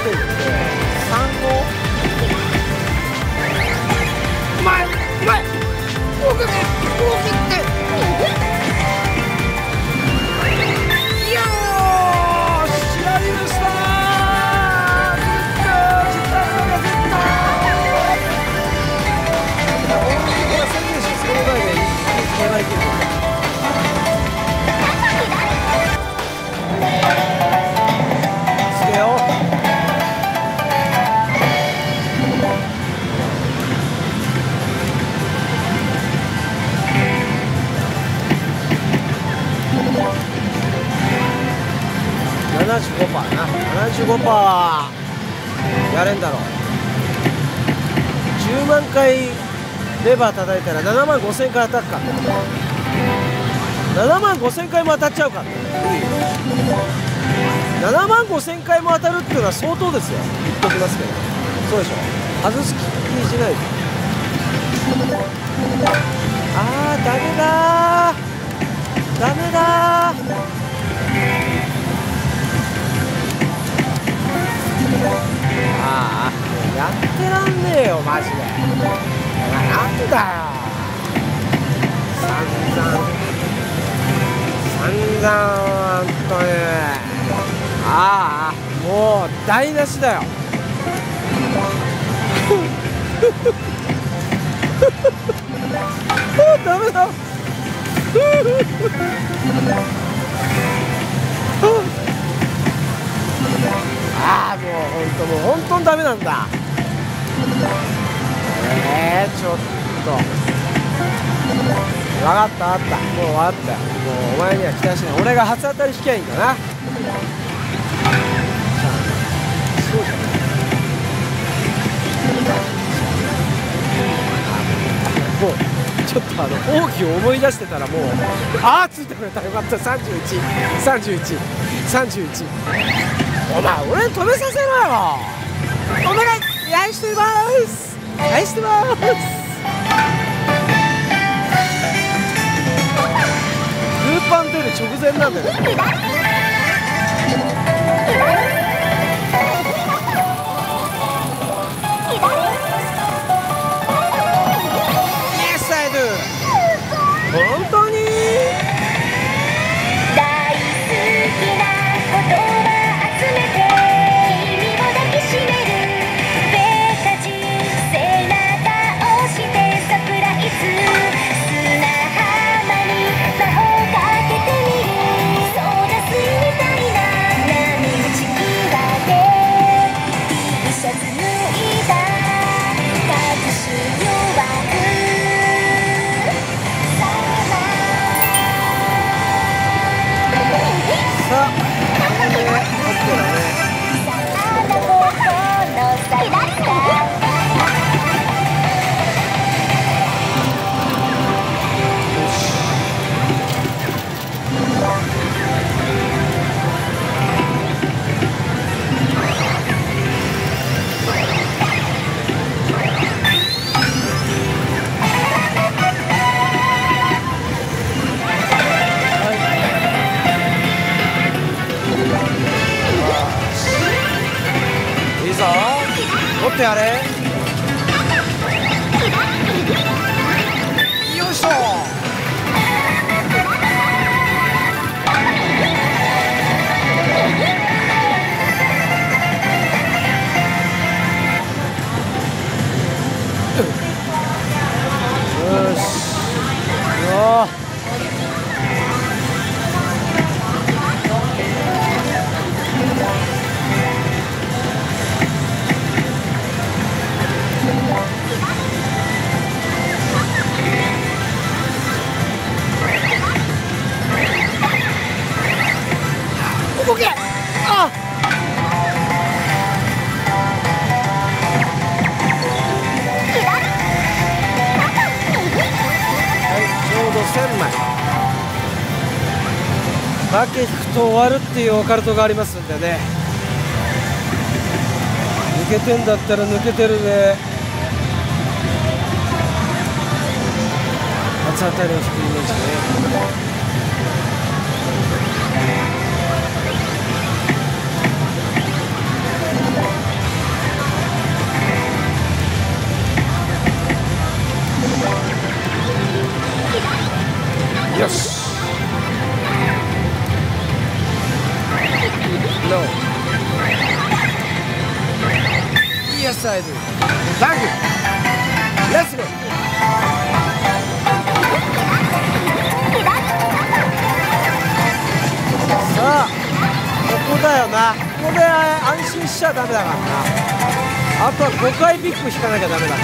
点って3号。うまい、うまい。動けって。よーし、やりましたー。時間が出たー。大きな宣言しその前で決めないけど。つけよう。75%な、75%やれんだろう。10万回レバー叩いたら7万5000回当たるか。7万5000回も当たっちゃうか。7万5000回も当たるっていうのは相当ですよ、言っときますけど。そうでしょ、外す気にしないで。あー、ダメだー、ダメだー。ああ、やってらんねえよマジで。なんだよ、散々ほんとに。ああ、もう台無しだよ。ダメだ。ああ、もう本当にダメなんだ。ちょっと分かった、もう分かったよ。もうお前には期待しない。俺が初当たり引きゃいいんだな。そうじゃない。もうちょっと奥義を思い出してたら、もうついてくれたらよかった。31。お前俺に止めさせろよ。お願い、愛してます。愛してます。ルーパン出る直前なんだよね。Yes, I do。本当に大好きな言葉集めて君を抱きしめる。ベカジ背中押してサプライズ。砂浜に魔法かけてみる。ソーダ水みたいな波打ち際で T シャツ脱いだ隠し弱くさあ、これで OK だね。いいぞ、取ってやれ。よいしょ。よしよー。動け。あ、はい、ちょうど1000枚。バケ引くと終わるっていうオカルトがありますんでね。抜けてんだったら抜けてるで、初当たりを引くイメージね。 よし。No。Yes, I do。Thank you。Let's go。さあ、ここだよな。ここで安心しちゃダメだからな。あとは5回ビッグ引かなきゃダメだから。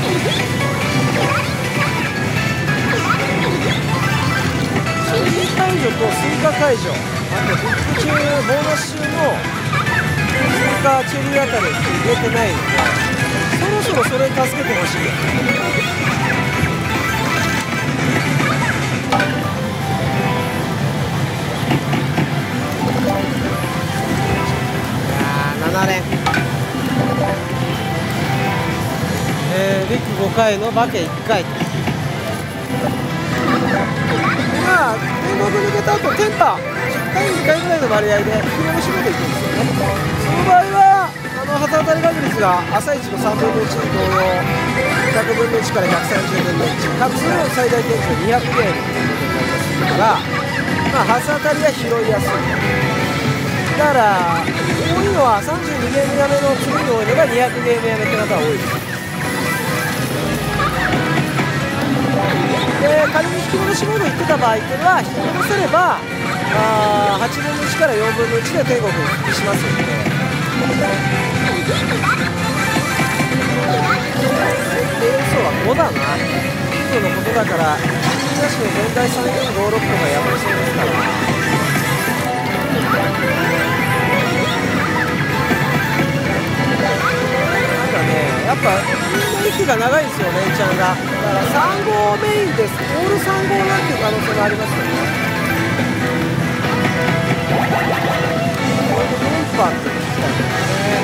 チェリー解除とスイカ解除、あとビッグ中、ボーナス中のスイカチェリーあたり入れてないので、そろそろそれに助けてほしいよ。7連、ビッグ5回のバケ1回と。まあ天国抜けた後テンパ10回2回ぐらいの割合で広の仕事いくんですよね。その場合は旗当たり確率が朝一の3分の1と同様100分の1から130分の1かつ最大点数200ゲームということになりますが、まあ旗当たりは拾いやすい。だから多いのは32ゲームやめの次に多いのが200ゲームやめって方が多いです。で仮に引き戻しモード行ってた場合っていうのは引き戻せれば8分の1から4分の1で天国に復帰しますので、定数は5だな。5のことだからなしの全体3456個が破れそうですから。やっぱみんな息が長いんですよ、レンチャンが。だから3号メインです。オール3号なんていう可能性もありますよね。これで連覇って聞きたいですね。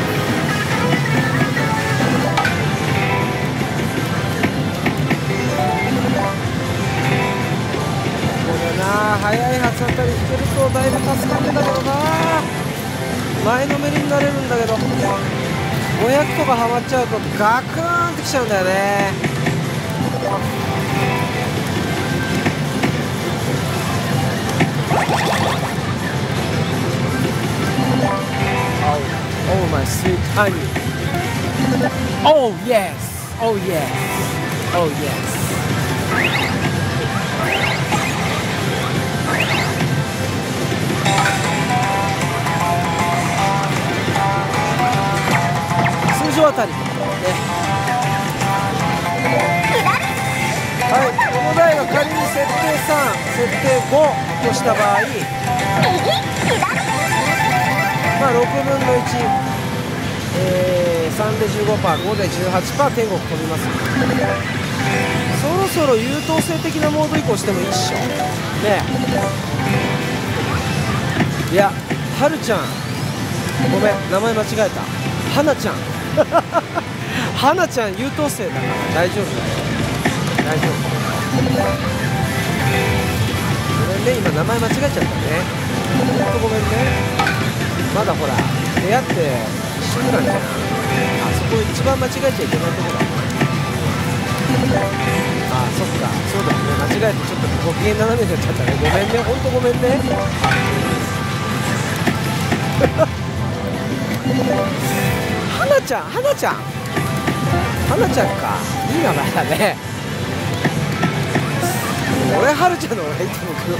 これな、早い初当たり引けるとだいぶ助かるんだけどな。前のめりになれるんだけど500とかハマっちゃうとガクーンってきちゃうんだよね。Oh my sweet honey. Oh yes. Oh yes. Oh yes. 通常あたりね。はい、この台が仮に設定3、設定5とした場合、まあ6分の1、3で 15%、5で 18% 天国飛びます。そろそろ優等生的なモード移行してもいいっしょね。いや、はるちゃんごめん、名前間違えた。はなちゃんはなちゃん優等生だから大丈夫だよ、大丈夫。ごめんね、今名前間違えちゃったね。ほんとごめんね。まだほら出会って1週間じゃん。あそこ一番間違えちゃいけないとこだ。あ、そっか、そうだよね、間違えてちょっとご機嫌斜めになっちゃったね。ごめんね、ほんとごめんねはなちゃん、はなちゃん、はなちゃんか、いい名前だね。俺はるちゃんの方がいいと思う。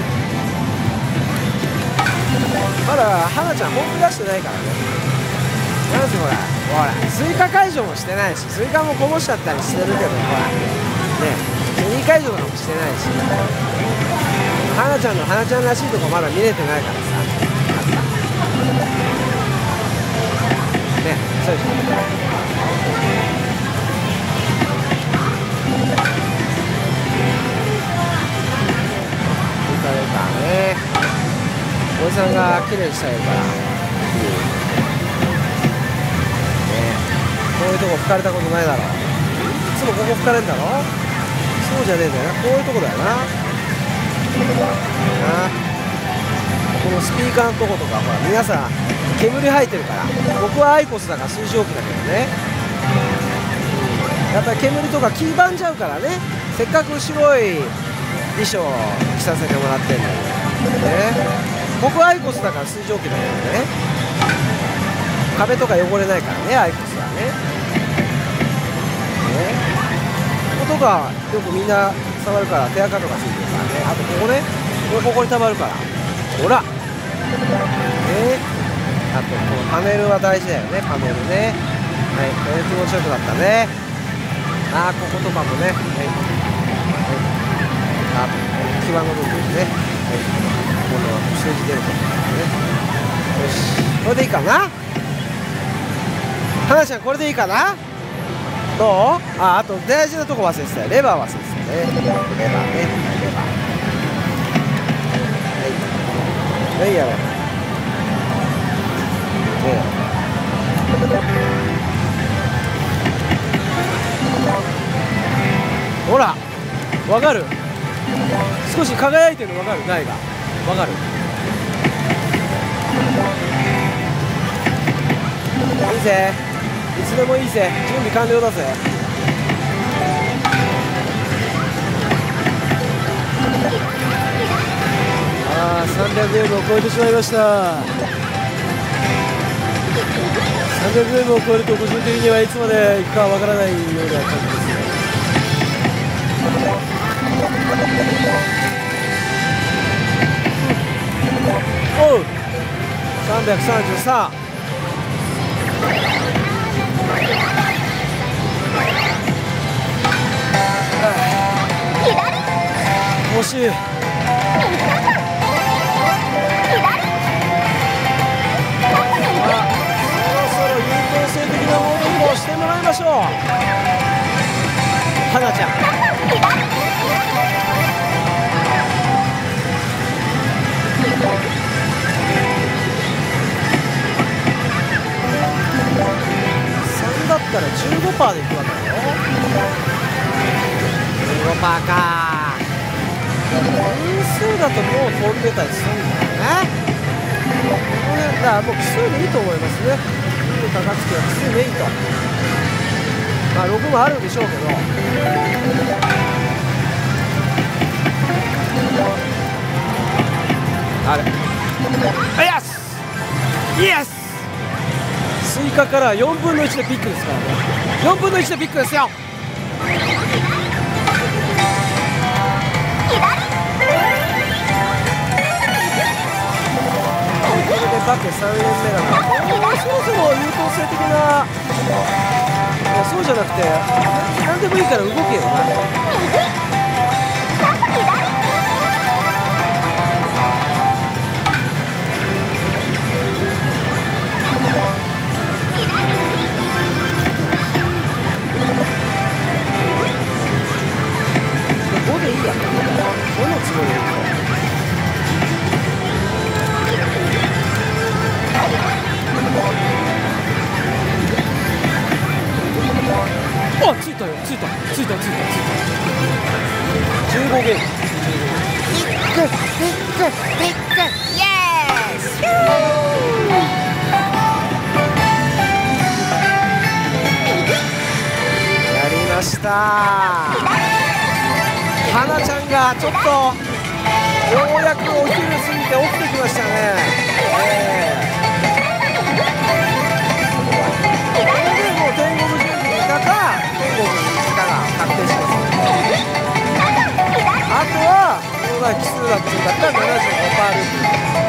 まだはなちゃん本気出してないからね。なんせほらスイカ解除もしてないし、スイカもこぼしちゃったりしてるけど、ほらね、チェリー解除とかもしてないし、はなちゃんのはなちゃんらしいとこまだ見れてないからさね、そうでしょ。ね、おじさんが綺麗にしたいから、こういうとこ吹かれたことないだろ。いつもここ吹かれるんだろ。そうじゃねえんだよな、こういうとこだよな。このスピーカーのとことか、ほら皆さん煙吐いてるから。僕はアイコスだから水蒸気だけどね、やっぱり煙とか黄ばんじゃうからね。せっかく白い衣装着させてもらってんだよね。ここアイコスだから水蒸気だよね。壁とか汚れないからね、アイコスはね。こことかよくみんな触るから手垢とかついてるからね。あとここね、ここにたまるから、ほらあとこのパネルは大事だよね、パネルね。はい、これ気持ちよくなったね。あー、こことかもね、はい、あと際の部分ね、はい、今度は数字出るところね。よし、これでいいかな。はなちゃん、これでいいかな。どう？あと大事なとこ忘れてたよ。レバー忘れてたね。レバーね、レバー。はい、はいやろう。ほら、わかる？少し輝いてるのわかる？苗がわかる？いいぜ、いつでもいいぜ。準備完了だぜ。ああ、300ゲームを超えてしまいました。300ゲームを超えると個人的にはいつまでいくかわからないような感じですね。おう、333。惜しい。してもらいましょう。はなちゃん、3だったら 15% でいくわけだよ。 15% か。分数だともう通り出たりするんだよね。これだからもう奇数でいいと思いますね。高槻は奇数でいいと。まあ6もあるんでしょうけど、あれ、あ、イエスイエス。スイカから4分の1でピックですからね。4分の1でピックですよ。これでバケ3連目だから、そろそろ優等生的な。いや、そうじゃなくて何でもいいから動けよな。5でいいや。5のつもりでいこう。あ、ついたよ、ついた15ゲーム。ビッグイエース。やりました。はなちゃんがちょっとようやくお昼過ぎて起きてきましたね。これでもう天国準備にいたか天国に行ったが確定します。あとはこのが奇数だっていうんだったら 75% ループ。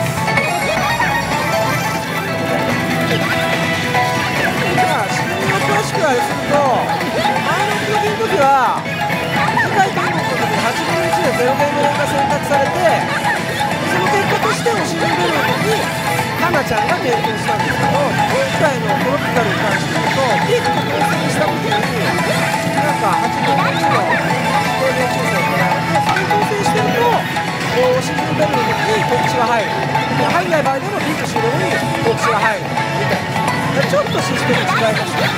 じゃあ仕組みを詳しくあれすると、前の時の時は世界天国の時に8分の1で0ゲームが選択されて、その結果としておしりベルの時にかなちゃんが経験したんですけど、今回のトロピカルに関して言うとピック当選した時になんか8分の1の定年抽選を行われて、それに当選してるとおしりベルの時に告知が入る、入んない場合でもピック終了に告知が入るみたいな。ちょっとシステム違いますね。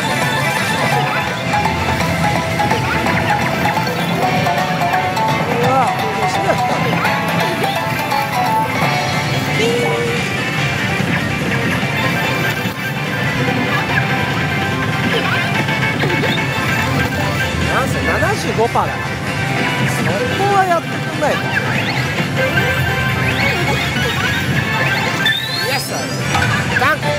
これは当然しては光る。なんせ 75% だから、そこはやってくんないか。イエスダンク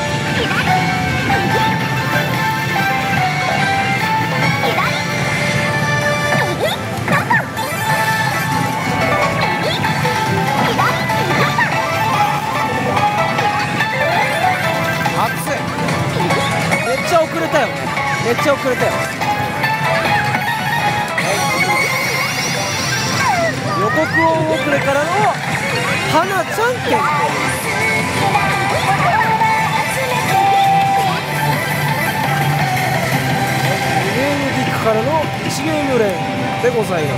めっちゃ遅れたよ。めっちゃ遅れたよ。予告音遅れからの花ちゃん健康。2ゲームビッグからの1ゲーム連でございます。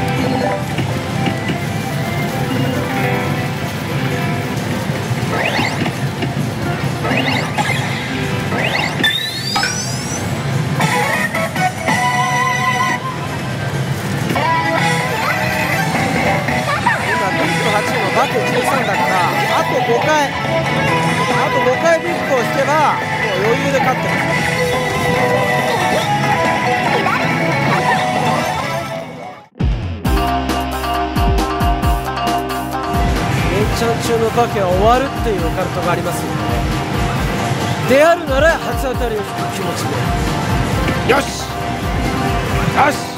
バケ13だからあと5回ビッグを引けばもう余裕で勝ってます。連チャン中のバケは終わるっていうオカルトがありますよね。であるなら初当たりを引く気持ちでよしよし